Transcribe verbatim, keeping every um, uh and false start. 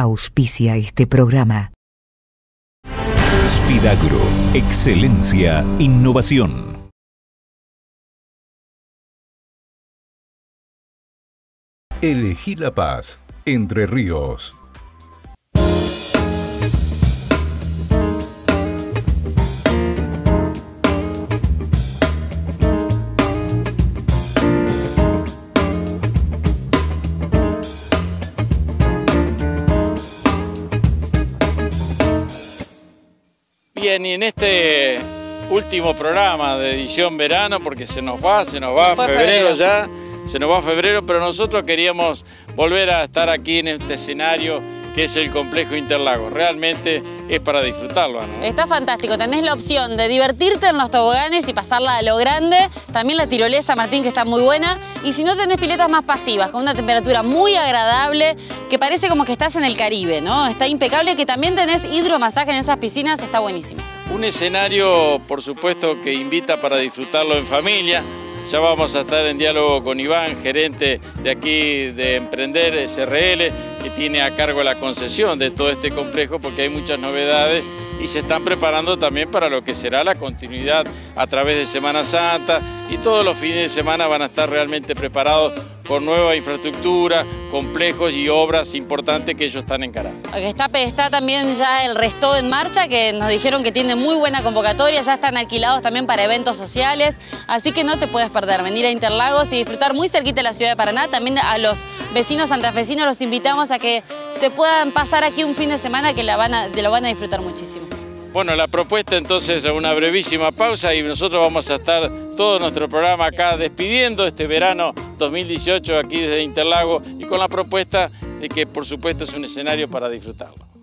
Auspicia este programa. Spidagro, excelencia, innovación. Elegí la paz, Entre Ríos. Bien, y en este último programa de edición verano, porque se nos va, se nos va febrero ya, se nos va febrero, pero nosotros queríamos volver a estar aquí en este escenario que es el Complejo Interlagos. Realmente es para disfrutarlo, ¿no? Está fantástico, tenés la opción de divertirte en los toboganes y pasarla a lo grande, también la tirolesa, Martín, que está muy buena, y si no tenés piletas más pasivas, con una temperatura muy agradable, que parece como que estás en el Caribe, ¿no? Está impecable, que también tenés hidromasaje en esas piscinas, está buenísimo. Un escenario, por supuesto, que invita para disfrutarlo en familia. Ya vamos a estar en diálogo con Iván, gerente de aquí de Emprender S R L, que tiene a cargo la concesión de todo este complejo, porque hay muchas novedades y se están preparando también para lo que será la continuidad a través de Semana Santa, y todos los fines de semana van a estar realmente preparados con nueva infraestructura, complejos y obras importantes que ellos están encarando. Está, está también ya el Resto en marcha, que nos dijeron que tiene muy buena convocatoria, ya están alquilados también para eventos sociales, así que no te puedes perder, venir a Interlagos y disfrutar muy cerquita de la ciudad de Paraná. También a los vecinos santafesinos los invitamos a que se puedan pasar aquí un fin de semana, que la van a, lo van a disfrutar muchísimo. Bueno, la propuesta entonces es una brevísima pausa y nosotros vamos a estar todo nuestro programa acá despidiendo este verano dos mil dieciocho aquí desde Interlagos, y con la propuesta de que por supuesto es un escenario para disfrutarlo.